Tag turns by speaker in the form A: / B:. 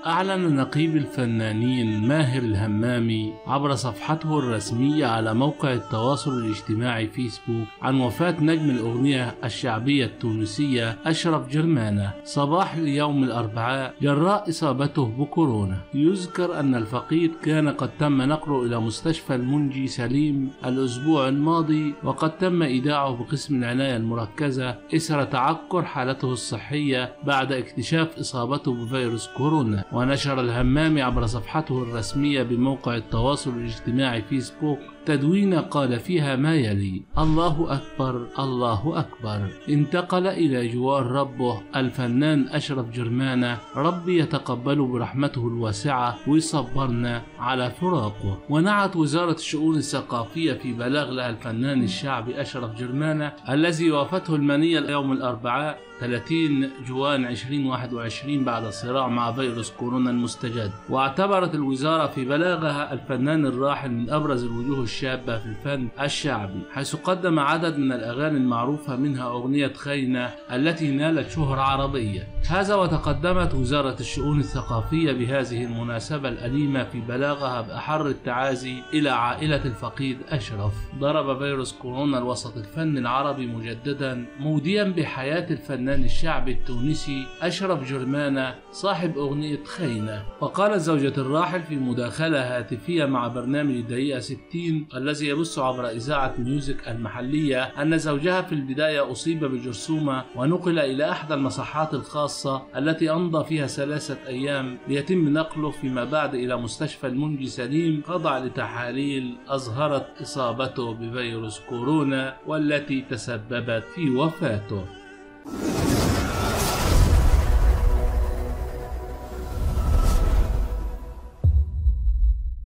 A: أعلن نقيب الفنانين ماهر الهمامي عبر صفحته الرسمية على موقع التواصل الاجتماعي فيسبوك عن وفاة نجم الأغنية الشعبية التونسية أشرف جرمانة صباح اليوم الأربعاء جراء إصابته بكورونا. يذكر أن الفقيد كان قد تم نقله إلى مستشفى المنجي سليم الأسبوع الماضي، وقد تم إيداعه بقسم العناية المركزة إثر تعكر حالته الصحية بعد اكتشاف إصابته بفيروس كورونا. ونشر الهمامي عبر صفحته الرسمية بموقع التواصل الاجتماعي فيسبوك تدوينة قال فيها ما يلي: الله أكبر الله أكبر، انتقل إلى جوار ربه الفنان أشرف جرمانة، ربي يتقبله برحمته الواسعة ويصبرنا على فراقه. ونعت وزارة الشؤون الثقافية في بلاغ لها الفنان الشعبي أشرف جرمانة الذي وافته المنية يوم الأربعاء 30 جوان 2021 بعد الصراع مع فيروس كورونا المستجد. واعتبرت الوزارة في بلاغها الفنان الراحل من أبرز الوجوه الشابة في الفن الشعبي، حيث قدم عدد من الأغاني المعروفة منها أغنية خينة التي نالت شهرة عربية. هذا وتقدمت وزارة الشؤون الثقافية بهذه المناسبة الأليمة في بلاغها بأحر التعازي إلى عائلة الفقيد أشرف. ضرب فيروس كورونا الوسط الفني العربي مجددا، موديا بحياة الفنان الشعبي التونسي أشرف جرمانة صاحب أغنية خينة. وقالت زوجة الراحل في مداخلة هاتفية مع برنامج دقيقة 60 الذي يبث عبر إذاعة ميوزك المحلية أن زوجها في البداية أصيب بجرثومة ونقل إلى أحدى المصحات الخاصة التي أمضى فيها 3 أيام ليتم نقله فيما بعد إلى مستشفى المنجي سليم، خضع لتحاليل أظهرت إصابته بفيروس كورونا والتي تسببت في وفاته.